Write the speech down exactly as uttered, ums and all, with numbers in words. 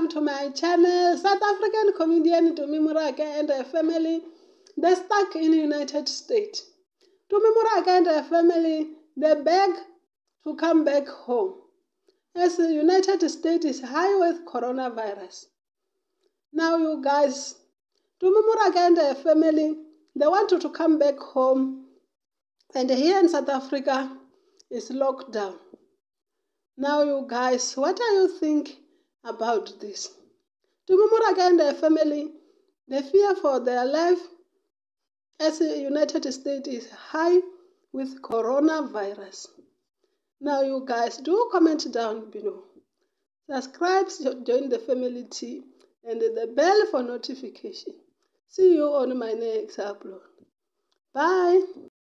welcome to my channel. South African comedian Tumi and her family, they're stuck in the United States. Tumi and her family, they beg to come back home, as the United States is high with coronavirus. Now you guys, Tumi and her family, they want to come back home, and here in South Africa is locked down. Now you guys, what do you think about this? Tumi and their family, they fear for their life as the United States is high with coronavirus. Now you guys, do comment down below. Subscribe, join the family team, and the bell for notification. See you on my next upload. Bye.